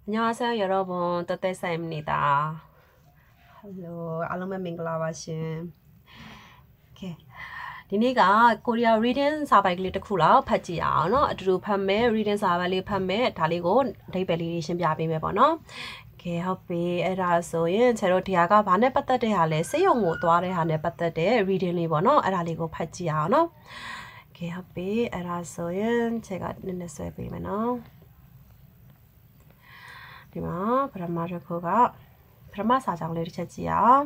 안녕하세요, 여러분. 또떼사입니다. Hello, 알람의 밍글라바신. 오케이. ဒီနေ့က Korea reading စာပိုက်ကလေးတစ်ခုလောက်ဖတ်ကြည့်အောင်เนาะအတူတူဖတ်မယ် reading စာပိုက်လေးဖတ်မယ်ဒါလေးကိုအဓိပ္ပာယ်လေးရှင်းပြပေးမယ်ပေါ့เนาะကဲဟုတ်ပြီအဲ့ဒါဆိုရင်ကျွန်တော်ဒီဟာကဘာနဲ့ပတ်သက်တဲ့ဟာလဲစေယုံကိုသွားတဲ့ဟာနဲ့ပတ်သက်တဲ့ reading လေးပေါ့เนาะအဲ့ဒါလေးကိုဖတ်ကြည့်အောင်เนาะကဲဟုတ်ပြီအဲ့ဒါဆိုရင်ကျွန်တော်နည်းနည်းဆွဲပေးမယ်เนาะဒီမှာပထမတစ်ခုကပထမစာကြောင်းလေးတစ်ချက်ကြည့်အောင်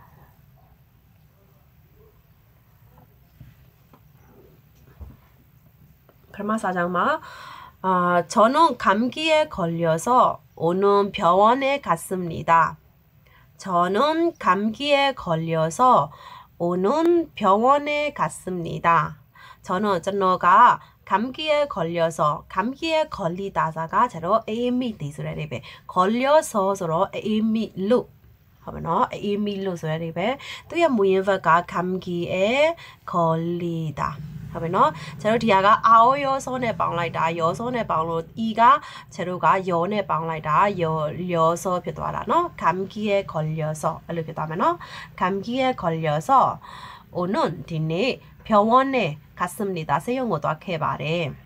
그러면 사장마 저는 감기에 걸려서 오늘 병원에 갔습니다. 저는 감기에 걸려서 오늘 병원에 갔습니다. 저너가 감기에 걸려서 감기에 걸리다자가 저로 에이미 디스레베 걸려서 서로 에이미루 하면은 에이미루 소리베 또야 무인버가 감기에 걸리다 하면은 저로 디아가 아오요소네 방라이다 요소네 방로 이가 저로가 요네 방라이다 열려서 표도하라노 감기에 걸려서 이렇게 하면은 감기에 걸려서 오는 뒤에 병원에 갔습니다. 세용어도 해봐래.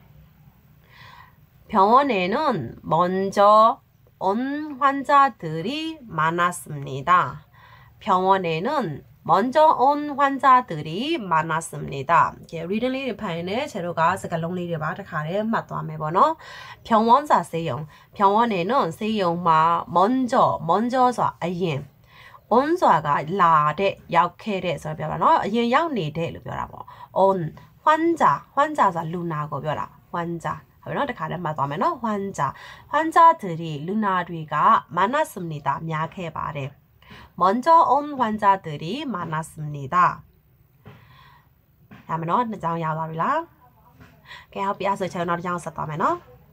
병원에는 먼저 온 환자들이 많았습니다. 병원에는 먼저 온 환자들이 많았습니다. 리딩 리드 파인에 제로가 스갈롱 리드 바르카레 맞도하면 번호 병원사 세용 병원에는 세용마 먼저서 아예 온수가 라데 약해래 설명하나 아예 약내대 표현하고 온 환자자 루나고 표현하 환자 하면 가는 맞도하면 환자들이 루나리가 많았습니다. 약해 말해 먼저 온 환자들이 많았습니다. 하면은 장 야가리라. 개합비아서 전화를 장 썼다면은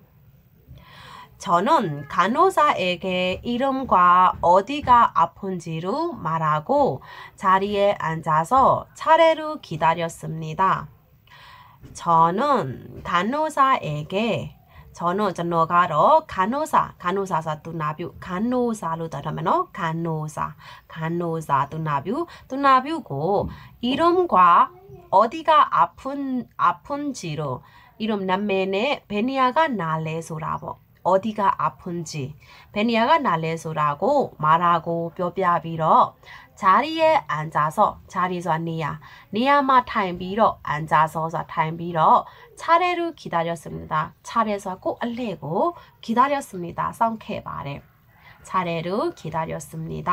저는 간호사에게 이름과 어디가 아픈지를 말하고 자리에 앉아서 차례로 기다렸습니다. 저는 간호사에게 저너가러 간호사사 두나뷰 간호사로 따르면은 간호사 두나뷰고 이름과 어디가 아픈지로 이름 남매네 베니아가 날레소라고 어디가 아픈지 베니아가 날레소라고 말하고 뼈뼈비러 자리에 앉아서 자리에서 니야마 타임비러 앉아서 타임비러 차례를 기다렸습니다. 차례에서 꼭 알레고 기다렸습니다. 성케 말해 차례를 기다렸습니다.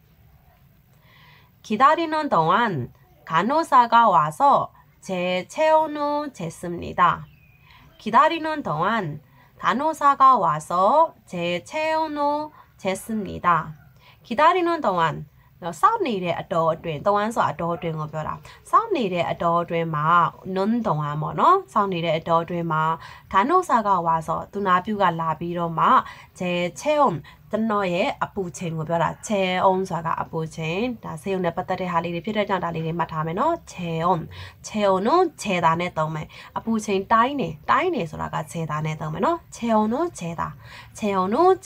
기다리는 동안 간호사가 와서 제 체온을 쟀습니다. 기다리는 동안 간호사가 와서 제 체온을 쟀습니다. 기다리는 동안 sau này để ở tuyển tông án so ở tuyển ngọc biểu là sau này để ở tuyển mà nôn tông án mà nó sau này để ở tuyển mà 간호사가 와서 두나뷰가 라비로 마 제 체온 tân nói 아프체인 ngọc biểu là 체온사가 아프체인 다 세운에 빠따리 할일이 필요하잖아 달일이 맡아면은 체온은 재단에 떠면 아프체인 따이네 소라가 재단에 떠면은 체온은 재다 체온은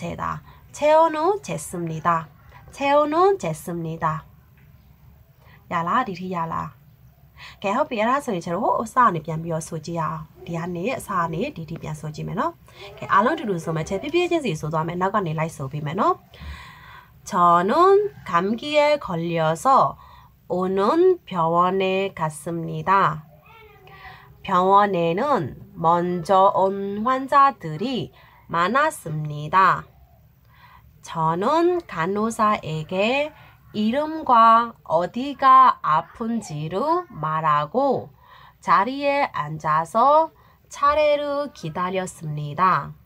쟀습니다. 체온은 쟀습니다. 야라 디티 야라. 개호 비라 소리 저로 사네 ပြန်ပြီးတော့ဆိုကြည့်အောင်ဒီကနေအစာနဲ့ဒီဒီပြန်ဆိုကြည့်မယ်နော်ကဲအားလုံးတူတူဆိုမယ်ချက်ပြပြချင်းစီဆိုသွားမယ်နောက်ကနေလိုက်ဆိုပေးမယ်နော် 저는 감기에 걸려서 오는 병원에 갔습니다. 병원에는 먼저 온 환자들이 많았습니다. 저는 간호사에게 이름과 어디가 아픈지를 말하고 자리에 앉아서 차례를 기다렸습니다.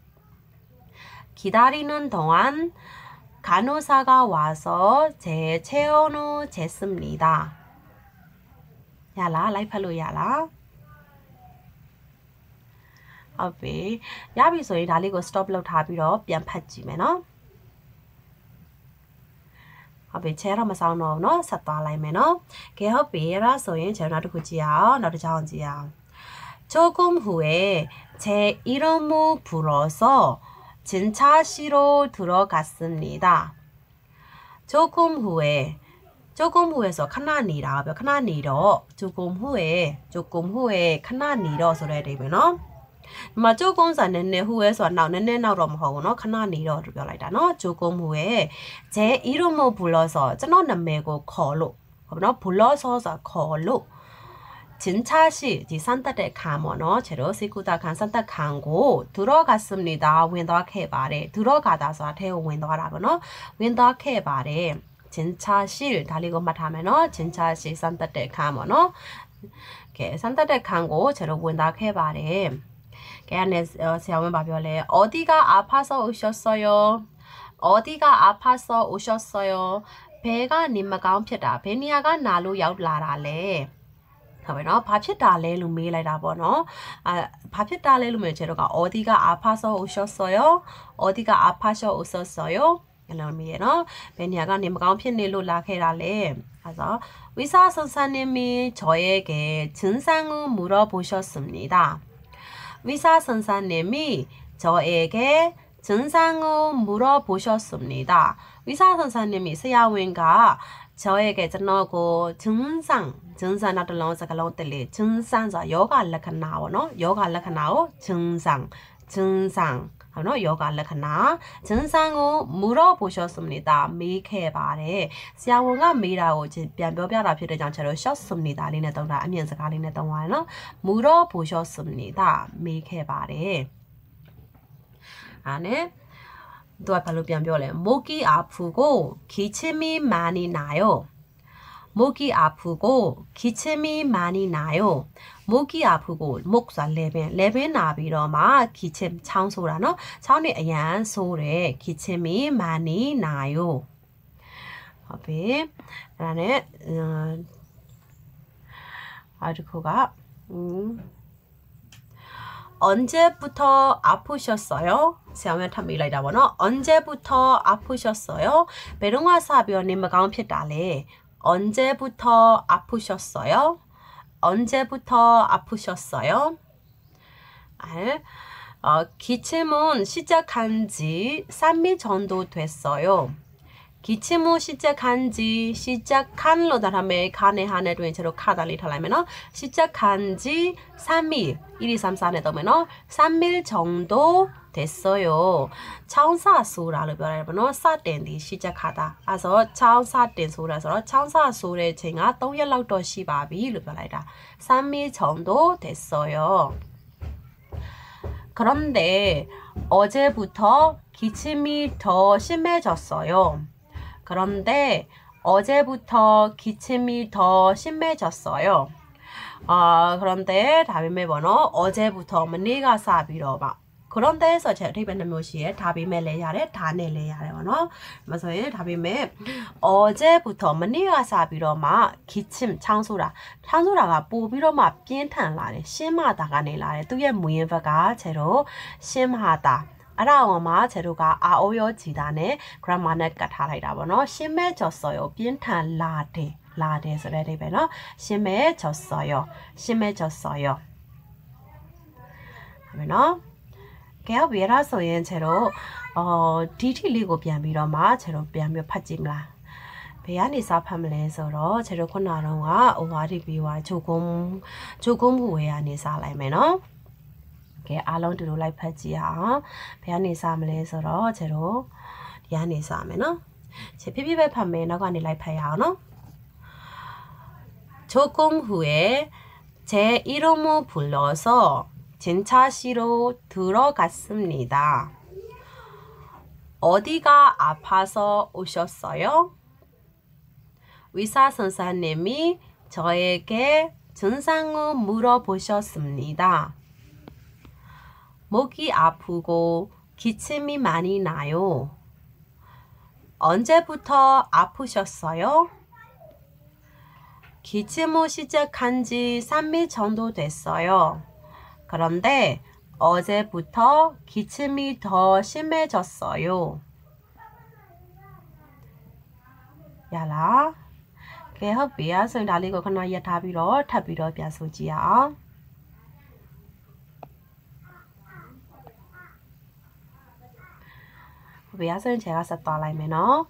기다리는 동안 간호사가 와서 제 체온을 쟀습니다. 야라 라이팔로 야라. 오케이. 야비 소리 달리고 스톱 로 타비로 ပြန်ဖတ်ကြည့်မယ်နော် ဟုတ်ပြီ chair တော့မဆောင်တော့ဘူးเนาะဆက်သွားလိုက်မယ်เนาะကဲဟုတ်ပြီအဲ့ဒါဆိုရင်ကျွန်တော်တို့တစ်ခုကြည့်အောင်နောက်တစ်ကြောင်းကြည့်အောင်조금 후에 제 이름을 불러서 진차시로 들어갔습니다. 조금 후에서 카나니라 카나니로 조금 후에 카나니로 소리 되면 mà 조금 전에 후에서 나오는 나로 뭐하고노 카나니로ပြောလိုက်တာနော် 조금 후에 제 이름을 불러서 저는 남매고 걸로 그러나 불러서서 걸로 진차시 이 산타데 가모노 제로 시쿠다 간 산타 칸고 들어갔습니다. 윈도케 바래 들어가다서 태우 윈도라고노 윈도케 바래 진차실 달리고 맡하면은 진차시 산타데 가모노 게 산타데 칸고 제로 윈도케 바래 걔네 시험을 봐볼래 어디가 아파서 오셨어요? 어디가 아파서 오셨어요? 배가 님마가 없다. 베니아가 나로 야웃라라래. 하면은 밥ဖြစ်달래 로မေးလိုက်တာပေါ့နော်밥ဖြစ်달래 로မေး제로가 어디가 아파서 오셨어요? 어디가 아파서 오셨어요? 이런 의미예요. 베니아가 님마가 없ဖြစ်နေလို့ လာခဲ့တာ래. 그래서 의사 선생님이 저에게 증상을 물어보셨습니다. 의사 선생님이 저에게 증상을 물어보셨습니다. 의사 선생님이 서야원가 저에게 전하고 증상 나들러 사갈로텔리 증상자 요가 알라카나오노 요가 알라카나오 증상 하노 요가 알라카나 증상을 물어보셨습니다. 미케바레 서야원가 미라고 변변변화 필요장 채로 셨습니다. 리네 동다 아면서가 리네 동와노 물어보셨습니다. 미케바레 안에 또 발로 변변래 목이 아프고 기침이 많이 나요. 목이 아프고 기침이 많이 나요. 목이 아프고 목사 레벤 나비로마 기침 창소라노 차원이 아얀 소래 기침이 많이 나요. 앞에 안에 아르코가 언제부터 아프셨어요? 시험에 탐이라이다 보노. 언제부터 아프셨어요? 베롱아 사비오님 마가운 피달래. 언제부터 아프셨어요? 언제부터 아프셨어요? 기침은 시작한 지 3일 정도 됐어요. 기침을 시작한 로 다음에 간에 한에 된채로 카달리 탈라면은 시작한 지 3일 1, 2, 3, 4에 되면은 3일 정도 됐어요. 창사수라를ပြောရ면 사된디 시작하다. 그래서 창사된 소라서 창사수의 제가 3일 정도 시바비를ပြောလိုက်တာ. 3일 정도 됐어요. 그런데 어제부터 기침이 더 심해졌어요. 그런데 어제부터 기침이 더 심해졌어요. 그런데 답이 뭐노? 어제부터 네가 사비로 막 그런데 해서 제가 답변한 것이 답이 매래야래 다네 레야래 뭐노? 그래서 답이 매 어제부터 네가 사비로 막 기침 창소라가 뽑이로 막 빈탄라래 심하다가 내라래 두의 무인파가 제로 심하다. 알아오마 제로가 아오요지다네 그라마네 까타라이다 보노 심해졌어요. 빈탄 라데 소리베노 심해졌어요. 하면은 걔가 왜라서인 제로 디티리고 비암비로마 제로 비암비 파짐라 배안이 사팜레서로 제로 코나롱아 오와리비와 조금 후에 안이 살라이메노 게 알론드로 라이파지야 배안이 사함레서로 제로 디안이 사면은 제 피비베 판매 나가니 라이파야노 조금 후에 제 이름을 불러서 진차시로 들어갔습니다. 어디가 아파서 오셨어요? 의사 선생님이 저에게 증상을 물어보셨습니다. 목이 아프고 기침이 많이 나요. 언제부터 아프셨어요? 기침을 시작한 지 3일 정도 됐어요. 그런데 어제부터 기침이 더 심해졌어요. 야라. 개허비야 성달리고 그나 야타비로 타비로 비아소지야. 위아서는 제가 썼다 라이면어.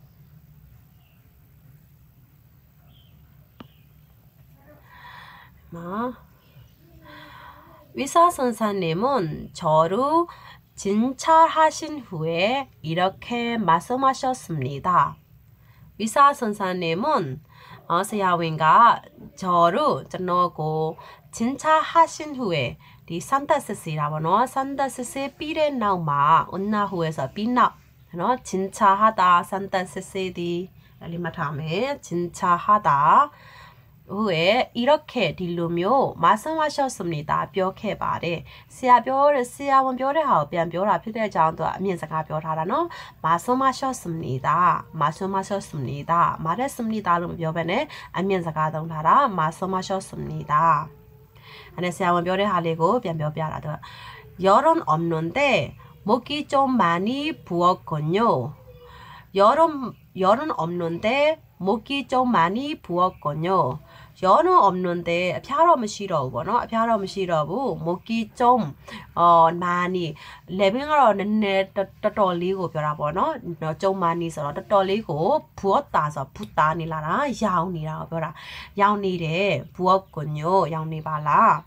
의사 선생님은 저를 진찰하신 후에 이렇게 말씀하셨습니다. 의사 선생님은 서야윈가 저를 저너고 진찰하신 후에 이 산타스시라고 너 산타스시 삐레 나우마 온나 후에서 삐나 너 진찰하다 산타스시디 리마타메 진찰하다 후에 이렇게 딜루며 말씀하셨습니다. 벽해 말에 시아원별에 하오변 별 필요의 장도 면사가 별하라는 말씀하셨습니다. 말씀하셨습니다. 말했습니다. 묘변에 안면사가 동하라 말씀하셨습니다. 안에 시아원별에 하려고 변별하라. 열은 없는데 먹기 좀 많이 부었군요. 열은 없는데 먹기 좀 많이 부었군요. 열은 없는데 펴러면 싫어보노. 펴러면 싫어부 먹기 좀 많이 레빙어는 떠돌리고 별아보노. 좀 많이 서로 떠돌리고 부었다서 붓다니라나 야운이라고 별아. 야운이래 부었군요. 야운이 발라.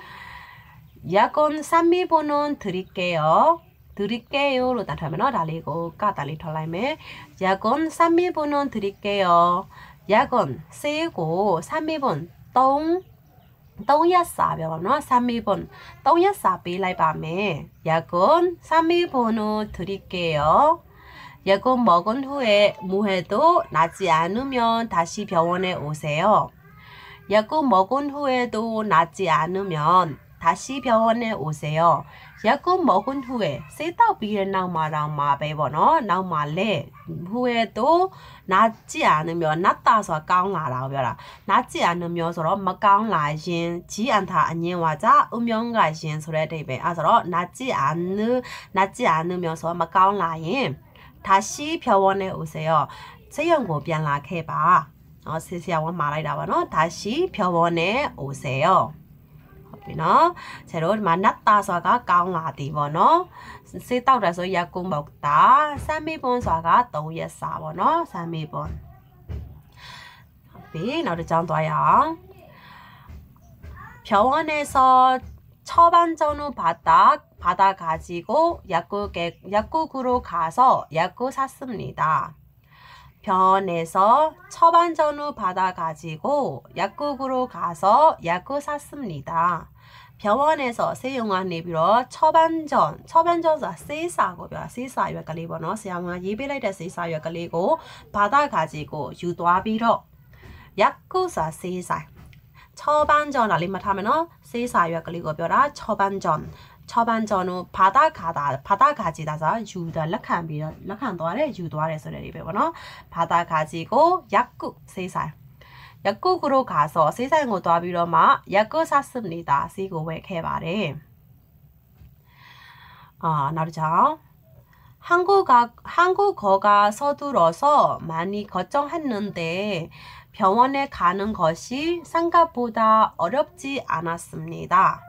약은 3미분은 드릴게요. 드릴게요로 나타나면 달리고 까달리 털라임에 약은 3미분은 드릴게요. 약은 세고 3미분 똥야싸벼너 3미분 똥야싸 빌라이밤에 약은 3미분은 드릴게요. 약은 먹은 후에 무해도 낫지 않으면 다시 병원에 오세요. 약은 먹은 후에도 낫지 않으면 다시 병원에 오세요. 약은 먹은 후에 세다 비에 나마랑 마베버너 나마레 후에도 낫지 않으면 낫다서 깡라라고 별아. 낫지 않으면 서로 막깡라신 지안타 안녕하자 음영가신 소리 대비 아서로 낫지 않으면서 막깡라인 다시 병원에 오세요. 세연고 변락해봐. 세시아원 말이라고는 다시 병원에 오세요. nó rồi mà nát ta so cá cao là thì vào nó sẽ tao ra số gia cung bọc tá 30번 so cá tàu ya sa vào nó 30번 비 나도 장도야 병원에서 처방전을 받아 가지고 약국으로 가서 약국 샀습니다. 병원에서 처방전을 받아 가지고 약국으로 가서 약국 샀습니다. 병원에서 사용한 리뷰로 처방전사 세사고 세사요 걸리고는 사용한 예비라이다 세사요 걸리고 받아 가지고 유도하비로 약국사 세사 처방전 알림하면은 세사요 걸리고 벼라 처방전을 받아가지다서 유도 락한도아래 유도아래 소리를 배워너 받아가지고 약국 세살 약국으로 가서 세상을 도와비로 막 약국 샀습니다. 시고 왜 개발해 나르자 한국어가 서툴어서 많이 걱정했는데 병원에 가는 것이 생각보다 어렵지 않았습니다.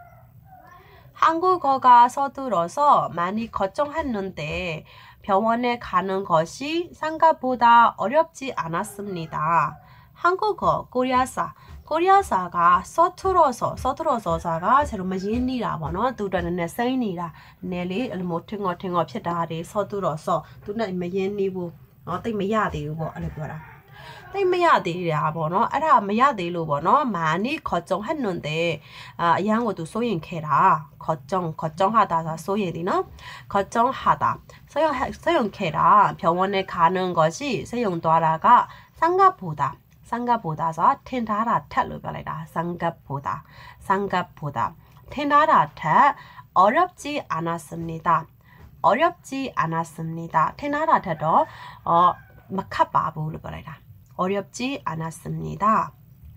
한국어가 서툴어서 많이 걱정했는데 병원에 가는 것이 생각보다 어렵지 않았습니다. 한국어 코리아사가 서툴어서가 제로마 예니라 뭐노 두다네 세이니라 네리 모팅어 피다리 서툴어서 두나 예니부 땡메야데고 알고라 땡메야데야 뭐노 알아 메야데로 뭐노 많이 걱정했는데 이한것도 소인케라 걱정하다가 소예리나 걱정하다 소용케라 병원에 가는 것이 소용도하다가 생각보다서 텐다라 탓로 별이다. 생각보다 텐다라 어렵지 않았습니다. 텐다라 탓도 막하바부로 별이다. 어렵지 않았습니다.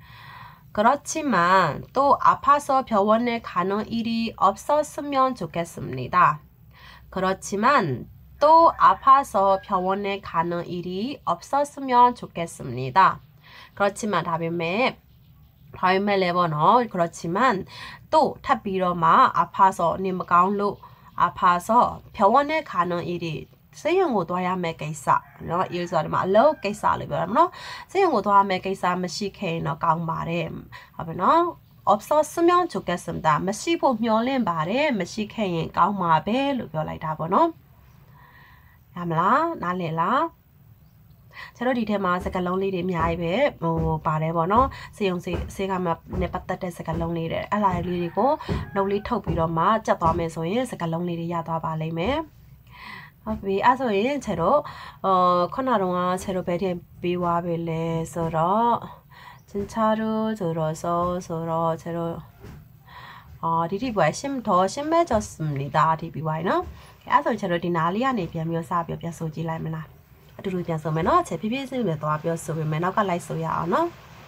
그렇지만 또 아파서 병원에 가는 일이 없었으면 좋겠습니다. 그렇지만 또 아파서 병원에 가는 일이 없었으면 좋겠습니다. 그렇지만 다음에 레버너 그렇지만 또 탑비로마 아파서 니마가운로 아파서 병원에 가는 일이 ဆေးရုံကိုသွားရမယ့်ကိစ္စเนาะ is ဆိုတော့ဒီမှာအလုပ်ကိစ္စလို့ပြောတာเนาะဆေးရုံကိုသွားရမယ့်ကိစ္စမရှိခဲ့ရင်တော့ကောင်းပါတယ်ဟုတ်ပြီเนาะ 없었으면 좋겠습니다. မရှိဖို့မျှော်လင့်ပါတယ်မရှိခဲ့ရင်ကောင်းမှာပဲလို့ပြောလိုက်တာပေါ့เนาะရမလားနားလည်လားကျတော့ဒီထဲမှာစကားလုံးလေးတွေအများကြီးပဲပါတယ်ပေါ့နော်စေယုံစေကမှာနဲ့ပတ်သက်တဲ့စကားလုံးလေးတွေအဲ့လားလေးတွေကိုနှုတ်လေးထုတ်ပြီးတော့မှကြက်သွားမယ်ဆိုရင်စကားလုံးလေးတွေရသွားပါလိမ့်မယ်ဟုတ်ပြီအဲ့ဆိုရင်ကျတော့ခုနကတော့ကျတော့ဘယ်တင်ပြီးွားပြီလဲဆိုတော့진짜로 들어서ကျတော့ဒီဘွယ်더 심해졌습니다 DBYနော်အဲ့ဆိုကျတော့ဒီနားလေးကနေပြန်ပြီးစပြီးပြန်ဆိုကြည့်လိုက်မလားအတူတူပြန်ဆိုမယ်နော်ချက်ဖြည်းဖြည်းချင်းပဲသွားပြောဆိုပေးမယ်နောက်ကလိုက်ဆိုရအောင်နော်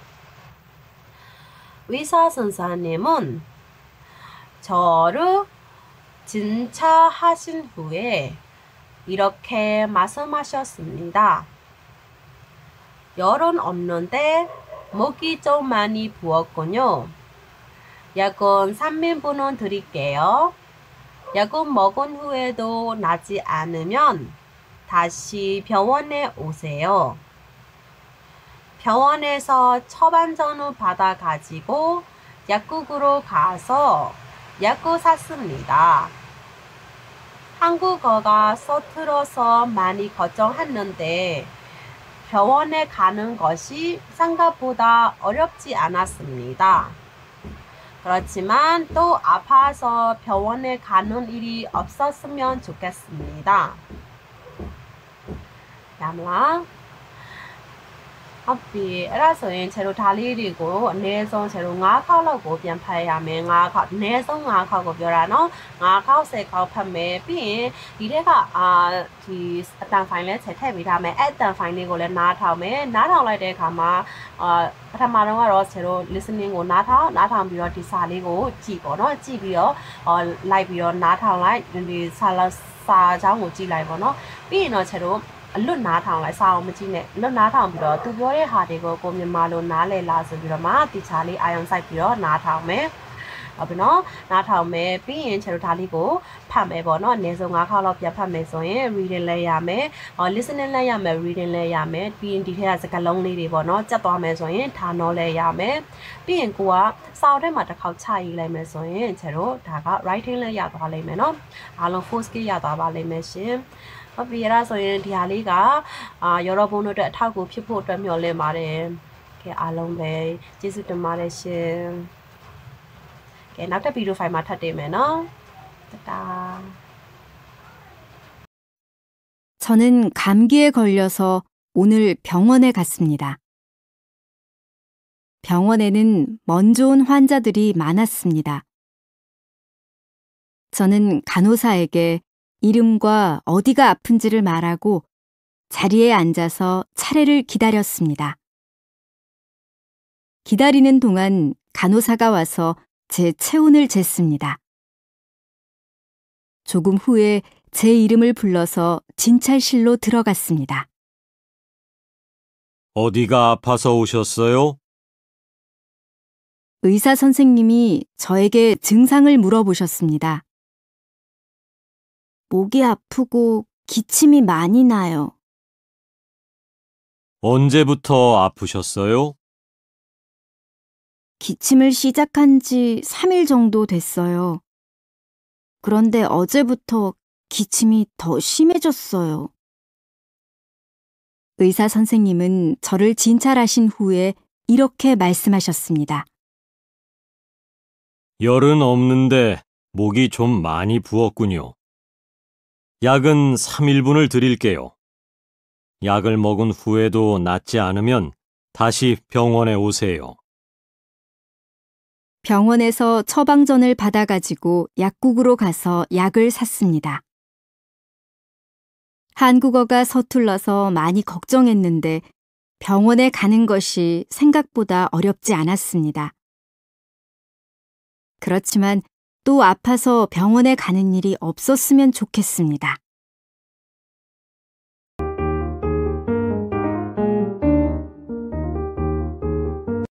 의사 선생님은 저를 진찰하신 후에 이렇게 말씀하셨습니다. 열은 없는데 목이 좀 많이 부었군요. 약은 3인분은 드릴게요. 약은 먹은 후에도 나지 않으면 다시 병원에 오세요. 병원에서 처방전을 받아가지고 약국으로 가서 약을 샀습니다. 한국어가 서툴어서 많이 걱정했는데 병원에 가는 것이 생각보다 어렵지 않았습니다. 그렇지만 또 아파서 병원에 가는 일이 없었으면 좋겠습니다. 야무아 ဟုတ်ပြီအဲ့ဒါဆိုရင်ခြေတို့ဒါလေးတွေကိုအနည်းဆုံးခြေတို့9ခေါက်လောက်ကိုပြန်ဖတ်ရမယ်9ခေါက်အနည်းဆုံး9ခေါက်ကိုပြောတာเนาะ9ခေါက်10ခေါက်ဖတ်မယ်ပြီးရင်ဒီထက်ကဒီအတန်ဖိုင်လဲခြေထည့်ပေးထားမယ်အဲ့အတန်ဖိုင်လေးကိုလည်းနားထောင်မယ်နားထောင်လိုက်တဲ့အခါမှာပထမတော့ကတော့ခြေတို့ listening ကိုနားထောင်ပြီးတော့ဒီစာလေးကိုကြည့်ပေါ့เนาะကြည့်ပြီးတော့လိုက်ပြီးတော့နားထောင်လိုက်ဒီစာအကြောင်းကိုကြည့်လိုက်ပေါ့เนาะပြီးရင်တော့ခြေတို့အလွတ်နားထောင်လိုက်စာအောင်မကြည့်နဲ့လွတ်နားထောင်ပြီးတော့သူပြောတဲ့ဟာတွေကိုကိုမြန်မာလိုနားလည်လားဆိုပြီးတော့မှတီချာလေးအာရုံစိုက်ပြီးတော့နားထောင်မယ်ဟုတ်ပြီနော်နားထောင်မယ်ပြီးရင်ခြေတို့ဒါလေးကိုဖတ်မယ်ပေါ့နော်အနည်းဆုံး9ခေါက်လောက်ပြန်ဖတ်မယ်ဆိုရင် reading လည်းရမယ်listening လည်းရမယ် reading လည်းရမယ်ပြီးရင်ဒီထက်ကစကားလုံးလေးတွေပေါ့နော်ကြက်သွားမယ်ဆိုရင်ဌာနောလည်းရမယ်ပြီးရင်ကိုကစာအုပ်ထဲမှာတစ်ခေါက်ချရေးလိုက်မယ်ဆိုရင်ခြေတို့ဒါက writing လည်းရသွားလိမ့်မယ်နော်အားလုံး full skill ရသွားပါလိမ့်မယ်ရှင်ဟုတ်ပြီအဲ့ဒါဆိုရင်ဒီဟာလေးက여러분တို့အတွက်အထောက်အကူဖြစ်ဖို့အတွက်မျှော်လင့်ပါတယ်ကဲအားလုံးပဲကျေးဇူးတင်ပါတယ်ရှင်ကဲနောက်တစ်ဗီဒီယိုဖိုင်မှာထပ်တင်မယ်နော်တတာ 저는 감기에 걸려서 오늘 병원에 갔습니다. 병원에는 먼저 온 환자들이 많았습니다. 저는 간호사에게 이름과 어디가 아픈지를 말하고 자리에 앉아서 차례를 기다렸습니다. 기다리는 동안 간호사가 와서 제 체온을 쟀습니다. 조금 후에 제 이름을 불러서 진찰실로 들어갔습니다. 어디가 아파서 오셨어요? 의사 선생님이 저에게 증상을 물어보셨습니다. 목이 아프고 기침이 많이 나요. 언제부터 아프셨어요? 기침을 시작한 지 3일 정도 됐어요. 그런데 어제부터 기침이 더 심해졌어요. 의사 선생님은 저를 진찰하신 후에 이렇게 말씀하셨습니다. 열은 없는데 목이 좀 많이 부었군요. 약은 3일분을 드릴게요. 약을 먹은 후에도 낫지 않으면 다시 병원에 오세요. 병원에서 처방전을 받아가지고 약국으로 가서 약을 샀습니다. 한국어가 서툴러서 많이 걱정했는데 병원에 가는 것이 생각보다 어렵지 않았습니다. 그렇지만 또 아파서 병원에 가는 일이 없었으면 좋겠습니다.